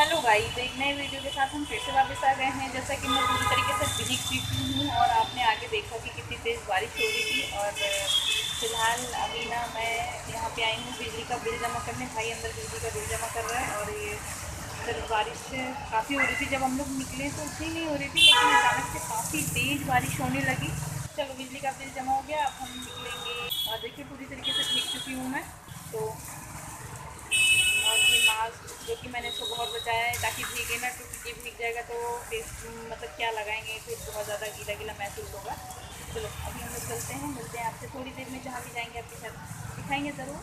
Hello guys, एक नए video के साथ हम फिर से वापस आ गए हैं। जैसा कि मैं पूरी तरीके से भीग चुकी हूँ और आपने आगे देखा कि कितनी तेज़ बारिश हो रही थी। और फिलहाल अभी ना मैं यहाँ पे आई हूँ बिजली का बिल जमा करने। भाई अंदर बिजली का बिल जमा कर रहा है और ये इधर बारिश काफ़ी हो रही थी। जब हम लोग निकले तो उतनी नहीं हो रही थी, लेकिन अचानक से काफ़ी तेज़ बारिश होने लगी। चलो, बिजली का बिल जमा हो गया, अब हम निकलेंगे। और देखिए पूरी तरीके से भीग चुकी हूँ मैं तो। और ये मास्क जो कि मैंने इसको बहुत बचाया है ताकि भीगे ना, क्योंकि ये भीग जाएगा तो फेस मतलब क्या लगाएंगे, फिर बहुत ज़्यादा गीला गीला महसूस होगा। चलो अभी हम लोग चलते हैं, मिलते हैं आपसे थोड़ी देर में। जहाँ भी जाएंगे आपके साथ दिखाएंगे ज़रूर।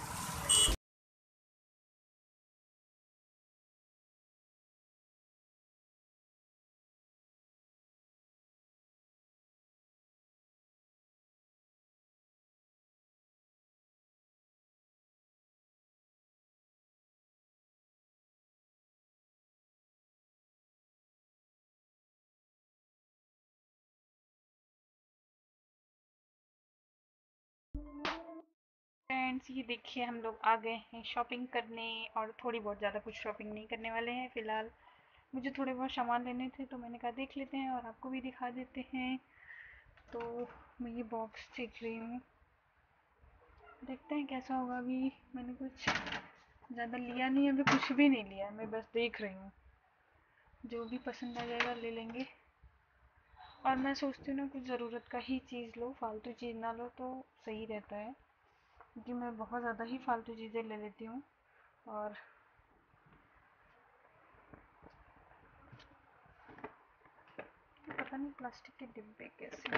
फ्रेंड्स, ये देखिए हम लोग आ गए हैं शॉपिंग करने। और थोड़ी बहुत, ज़्यादा कुछ शॉपिंग नहीं करने वाले हैं फ़िलहाल। मुझे थोड़े बहुत सामान लेने थे तो मैंने कहा देख लेते हैं और आपको भी दिखा देते हैं। तो मैं ये बॉक्स देख रही हूँ, देखते हैं कैसा होगा। अभी मैंने कुछ ज़्यादा लिया नहीं है, अभी कुछ भी नहीं लिया है, मैं बस देख रही हूँ। जो भी पसंद आ जाएगा ले लेंगे। और मैं सोचती हूँ ना, कुछ ज़रूरत का ही चीज़ लो, फालतू चीज़ ना लो तो सही रहता है, क्योंकि मैं बहुत ज़्यादा ही फालतू चीज़ें ले लेती हूँ। और पता नहीं प्लास्टिक के डिब्बे कैसे।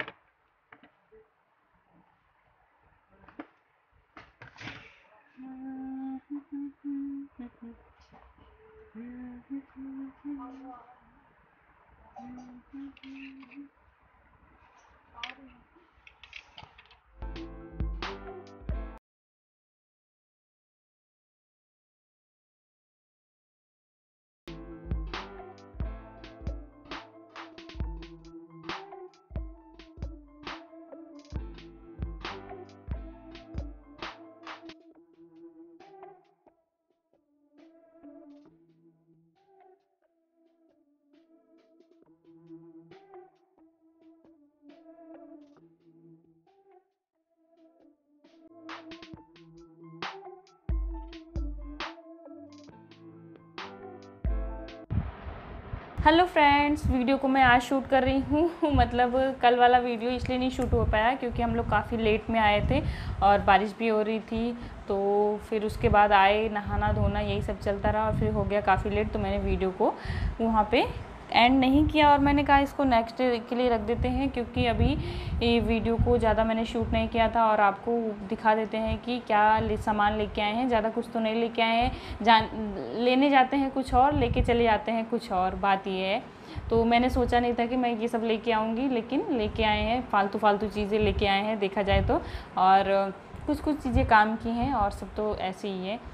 हेलो फ्रेंड्स, वीडियो को मैं आज शूट कर रही हूँ मतलब कल वाला वीडियो इसलिए नहीं शूट हो पाया क्योंकि हम लोग काफ़ी लेट में आए थे और बारिश भी हो रही थी। तो फिर उसके बाद आए, नहाना धोना यही सब चलता रहा और फिर हो गया काफ़ी लेट। तो मैंने वीडियो को वहाँ पे एंड नहीं किया और मैंने कहा इसको नेक्स्ट डे के लिए रख देते हैं, क्योंकि अभी ये वीडियो को ज़्यादा मैंने शूट नहीं किया था। और आपको दिखा देते हैं कि क्या सामान लेके आए हैं। ज़्यादा कुछ तो नहीं लेके आए हैं, लेने जाते हैं कुछ और, लेके चले जाते हैं कुछ और। बात ये है, तो मैंने सोचा नहीं था कि मैं ये सब लेके आऊँगी, लेकिन लेके आए हैं। फालतू फालतू चीज़ें लेके आए हैं देखा जाए तो। और कुछ कुछ चीज़ें काम की हैं और सब तो ऐसे ही है।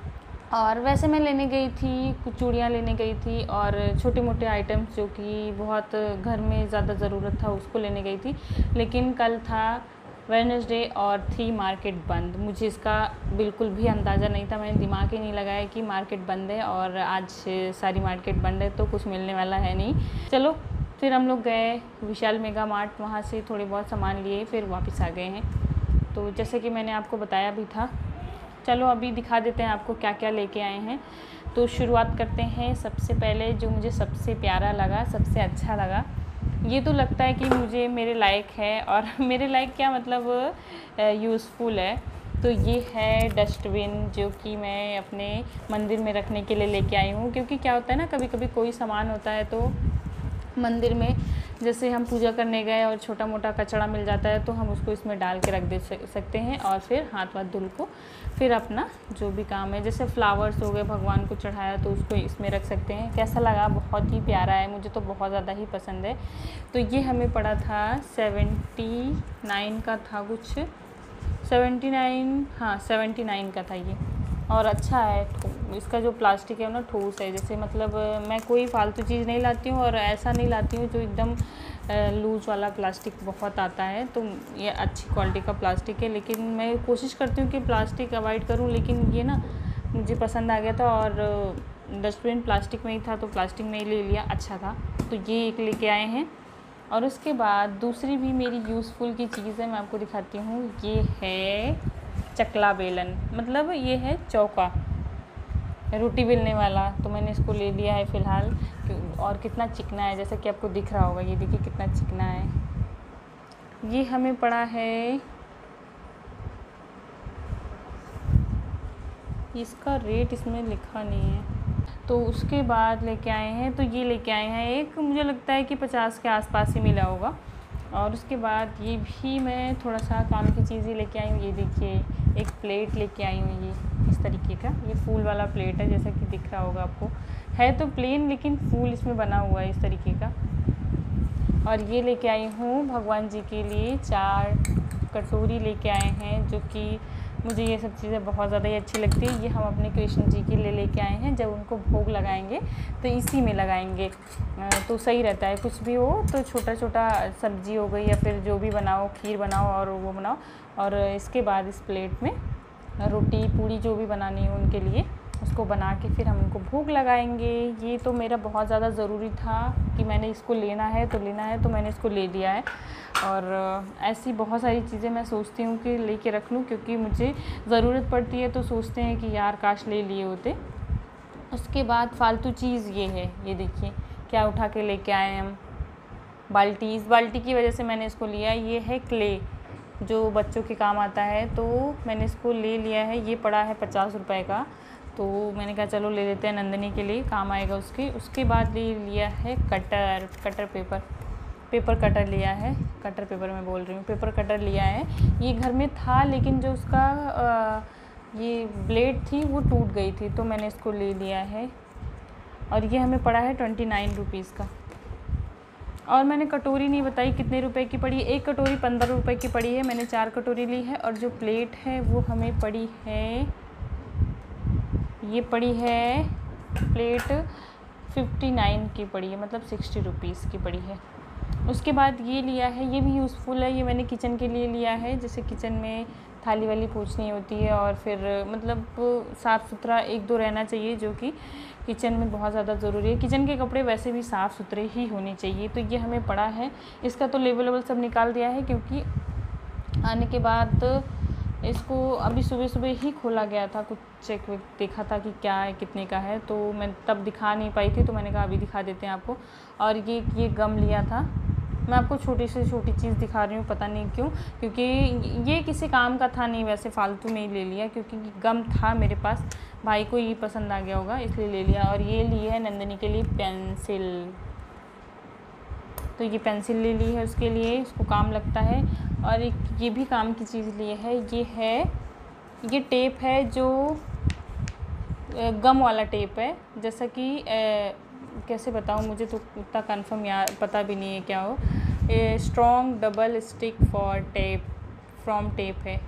और वैसे मैं लेने गई थी, कुछ चूड़ियाँ लेने गई थी और छोटे मोटे आइटम्स जो कि बहुत घर में ज़्यादा ज़रूरत था उसको लेने गई थी। लेकिन कल था वेडनेसडे और थी मार्केट बंद। मुझे इसका बिल्कुल भी अंदाज़ा नहीं था, मैंने दिमाग ही नहीं लगाया कि मार्केट बंद है और आज सारी मार्केट बंद है तो कुछ मिलने वाला है नहीं। चलो फिर हम लोग गए विशाल मेगा मार्ट, वहाँ से थोड़े बहुत सामान लिए फिर वापस आ गए हैं। तो जैसे कि मैंने आपको बताया भी था, चलो अभी दिखा देते हैं आपको क्या क्या लेके आए हैं। तो शुरुआत करते हैं। सबसे पहले जो मुझे सबसे प्यारा लगा, सबसे अच्छा लगा, ये तो लगता है कि मुझे मेरे लायक है। और मेरे लायक क्या मतलब यूज़फुल है। तो ये है डस्टबिन, जो कि मैं अपने मंदिर में रखने के लिए लेके आई हूँ। क्योंकि क्या होता है ना, कभी कभी कोई सामान होता है तो मंदिर में, जैसे हम पूजा करने गए और छोटा मोटा कचरा मिल जाता है तो हम उसको इसमें डाल के रख दे सकते हैं और फिर हाथ वाथ धुल को फिर अपना जो भी काम है, जैसे फ्लावर्स हो गए, भगवान को चढ़ाया तो उसको इसमें रख सकते हैं। कैसा लगा? बहुत ही प्यारा है, मुझे तो बहुत ज़्यादा ही पसंद है। तो ये हमें पड़ा था 79 का था कुछ, 79, हाँ 79 का था ये। और अच्छा है, इसका जो प्लास्टिक है ना ठोस है। जैसे मतलब मैं कोई फालतू चीज़ नहीं लाती हूँ और ऐसा नहीं लाती हूँ जो एकदम लूज़ वाला प्लास्टिक बहुत आता है। तो ये अच्छी क्वालिटी का प्लास्टिक है, लेकिन मैं कोशिश करती हूँ कि प्लास्टिक अवॉइड करूँ, लेकिन ये ना मुझे पसंद आ गया था और डस्टबिन प्लास्टिक में ही था तो प्लास्टिक में ही ले लिया, अच्छा था। तो ये एक लेके आए हैं। और उसके बाद दूसरी भी मेरी यूज़फुल की चीज़ है, मैं आपको दिखाती हूँ। ये है चकला बेलन, मतलब ये है चौका, रोटी बेलने वाला। तो मैंने इसको ले लिया है फ़िलहाल। और कितना चिकना है, जैसा कि आपको दिख रहा होगा, ये देखिए कितना चिकना है। ये हमें पड़ा है, इसका रेट इसमें लिखा नहीं है। तो उसके बाद लेके आए हैं, तो ये लेके आए हैं एक, मुझे लगता है कि 50 के आसपास ही मिला होगा। और उसके बाद ये भी मैं थोड़ा सा काम की चीज़ ही लेके आई हूँ। ये देखिए एक प्लेट लेके आई हूँ, ये इस तरीके का, ये फूल वाला प्लेट है, जैसा कि दिख रहा होगा आपको। है तो प्लेन लेकिन फूल इसमें बना हुआ है इस तरीके का। और ये लेके आई हूँ भगवान जी के लिए 4 कटोरी लेके आए हैं, जो कि मुझे ये सब चीज़ें बहुत ज़्यादा ही अच्छी लगती है। ये हम अपने कृष्ण जी के लिए लेके आए हैं, जब उनको भोग लगाएंगे तो इसी में लगाएंगे तो सही रहता है। कुछ भी हो तो छोटा छोटा सब्जी हो गई या फिर जो भी बनाओ, खीर बनाओ और वो बनाओ, और इसके बाद इस प्लेट में रोटी पूड़ी जो भी बनानी हो उनके लिए उसको बना के फिर हम उनको भोग लगाएंगे। ये तो मेरा बहुत ज़्यादा ज़रूरी था कि मैंने इसको लेना है, तो मैंने इसको ले लिया है। और ऐसी बहुत सारी चीज़ें मैं सोचती हूँ कि लेके रख लूँ, क्योंकि मुझे ज़रूरत पड़ती है तो सोचते हैं कि यार काश ले लिए होते। उसके बाद फ़ालतू चीज़ ये है, ये देखिए क्या उठा के लेके आए हम, बाल्टी। इस बाल्टी की वजह से मैंने इसको लिया। ये है क्ले, जो बच्चों के काम आता है, तो मैंने इसको ले लिया है। ये पड़ा है 50 रुपये का, तो मैंने कहा चलो ले लेते हैं, नंदनी के लिए काम आएगा उसके। उसके बाद ले लिया है पेपर कटर लिया है, कटर पेपर मैं बोल रही हूँ, पेपर कटर लिया है। ये घर में था लेकिन जो उसका ये ब्लेड थी वो टूट गई थी, तो मैंने इसको ले लिया है। और ये हमें पड़ा है 29 रुपीज़ का। और मैंने कटोरी नहीं बताई कितने रुपए की पड़ी। एक कटोरी 15 रुपये की पड़ी है, मैंने 4 कटोरी ली है। और जो प्लेट है वो हमें पड़ी है, ये पड़ी है प्लेट 59 की पड़ी है, मतलब 60 रुपीज़ की पड़ी है। उसके बाद ये लिया है, ये भी यूज़फुल है, ये मैंने किचन के लिए लिया है। जैसे किचन में थाली वाली पूछनी होती है और फिर मतलब साफ़ सुथरा 1-2 रहना चाहिए, जो कि किचन में बहुत ज़्यादा ज़रूरी है। किचन के कपड़े वैसे भी साफ़ सुथरे ही होने चाहिए। तो ये हमें पड़ा है। इसका तो लेबल सब निकाल दिया है, क्योंकि आने के बाद इसको अभी सुबह ही खोला गया था, कुछ चेक देखा था कि क्या है, कितने का है, तो मैं तब दिखा नहीं पाई थी, तो मैंने कहा अभी दिखा देते हैं आपको। और ये गम लिया था, मैं आपको छोटी से छोटी चीज़ दिखा रही हूँ, पता नहीं क्यों, क्योंकि ये किसी काम का था नहीं, वैसे फ़ालतू में ही ले लिया, क्योंकि गम था मेरे पास, भाई को ये पसंद आ गया होगा इसलिए ले लिया। और ये ली है नंदनी के लिए पेंसिल, तो ये पेंसिल ले ली है उसके लिए, उसको काम लगता है। और एक ये भी काम की चीज़ ली है, ये टेप है, जो गम वाला टेप है। जैसा कि कैसे बताऊँ, मुझे तो उतना कंफर्म यार पता भी नहीं है क्या हो। Strong double stick for tape from tape है,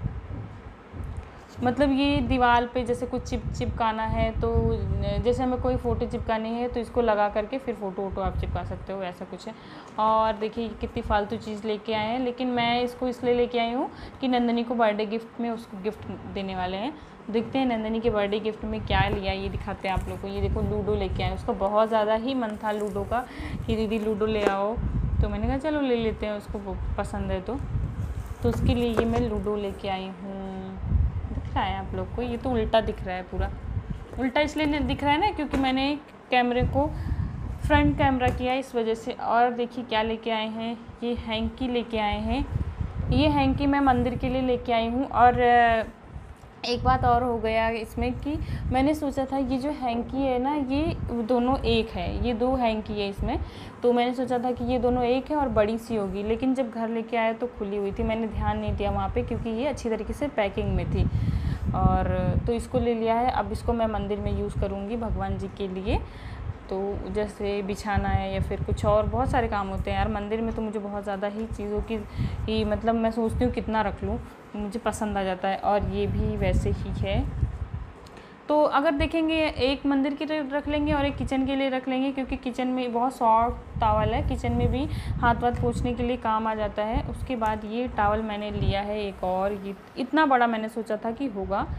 मतलब ये दीवार पे जैसे कुछ चिपकाना है, तो जैसे हमें कोई फ़ोटो चिपकानी है तो इसको लगा करके फिर फ़ोटो आप चिपका सकते हो, ऐसा कुछ है। और देखिए कितनी फ़ालतू चीज़ लेके आए हैं, लेकिन मैं इसको इसलिए लेके आई हूँ कि नंदनी को बर्थडे गिफ्ट में उसको गिफ्ट देने वाले हैं। देखते हैं नंदनी के बर्थडे गिफ्ट में क्या लिया, ये दिखाते हैं आप लोग को। ये देखो लूडो लेके आए, उसका बहुत ज़्यादा ही मन था लूडो का कि दीदी लूडो ले आओ, तो मैंने कहा चलो ले लेते हैं, उसको पसंद है तो उसके लिए ये मैं लूडो लेके आई हूँ। दिख रहा है आप लोग को, ये तो उल्टा दिख रहा है, पूरा उल्टा इसलिए दिख रहा है ना क्योंकि मैंने कैमरे को फ्रंट कैमरा किया इस वजह से। और देखिए क्या लेके आए हैं, ये हैंकी लेके आए हैं। ये हैंकी मैं मंदिर के लिए लेके आई हूँ। और एक बात और हो गया इसमें कि मैंने सोचा था ये जो हैंकी है ना, ये दोनों एक है, ये 2 हैंकी है इसमें, तो मैंने सोचा था कि ये दोनों एक है और बड़ी सी होगी, लेकिन जब घर लेके आया तो खुली हुई थी, मैंने ध्यान नहीं दिया वहाँ पे, क्योंकि ये अच्छी तरीके से पैकिंग में थी। और तो इसको ले लिया है। अब इसको मैं मंदिर में यूज़ करूँगी भगवान जी के लिए, तो जैसे बिछाना है या फिर कुछ और बहुत सारे काम होते हैं यार मंदिर में, तो मुझे बहुत ज़्यादा ही चीज़ों की मतलब मैं सोचती हूँ कितना रख लूँ, मुझे पसंद आ जाता है। और ये भी वैसे ही है, तो अगर देखेंगे एक मंदिर के लिए रख लेंगे और एक किचन के लिए रख लेंगे, क्योंकि किचन में बहुत सॉफ्ट टॉवल है, किचन में भी हाथ पोंछने के लिए काम आ जाता है। उसके बाद ये टॉवल मैंने लिया है एक और, ये इतना बड़ा मैंने सोचा था कि होगा,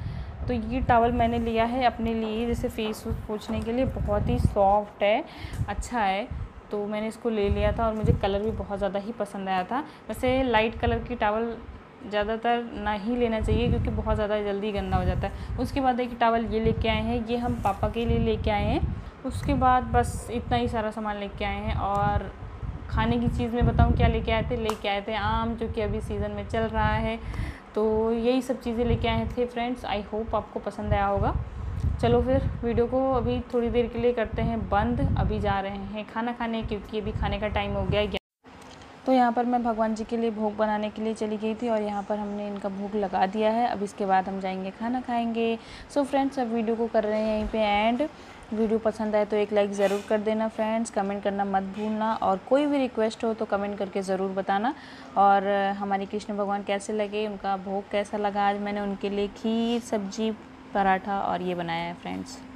तो ये टॉवल मैंने लिया है अपने लिए, जैसे फेस पोंछने के लिए, बहुत ही सॉफ्ट है, अच्छा है, तो मैंने इसको ले लिया था और मुझे कलर भी बहुत ज़्यादा ही पसंद आया था। वैसे लाइट कलर की टॉवल ज़्यादातर ना ही लेना चाहिए क्योंकि बहुत ज़्यादा जल्दी गंदा हो जाता है। उसके बाद एक टॉवल ये लेके आए हैं, ये हम पापा के लिए लेके आए हैं। उसके बाद बस इतना ही सारा सामान लेके आए हैं। और खाने की चीज़ में बताऊँ क्या लेके आए थे आम, जो कि अभी सीज़न में चल रहा है, तो यही सब चीज़ें लेके आए थे फ्रेंड्स। आई होप आपको पसंद आया होगा। चलो फिर वीडियो को अभी थोड़ी देर के लिए करते हैं बंद, अभी जा रहे हैं खाना खाने क्योंकि अभी खाने का टाइम हो गया। तो यहाँ पर मैं भगवान जी के लिए भोग बनाने के लिए चली गई थी और यहाँ पर हमने इनका भोग लगा दिया है। अब इसके बाद हम जाएंगे खाना खाएंगे। सो फ्रेंड्स, अब वीडियो को कर रहे हैं यहीं पे एंड। वीडियो पसंद आए तो एक लाइक ज़रूर कर देना फ्रेंड्स, कमेंट करना मत भूलना, और कोई भी रिक्वेस्ट हो तो कमेंट करके ज़रूर बताना। और हमारे कृष्ण भगवान कैसे लगे, उनका भोग कैसा लगा। आज मैंने उनके लिए खीर, सब्जी, पराठा और ये बनाया है फ्रेंड्स।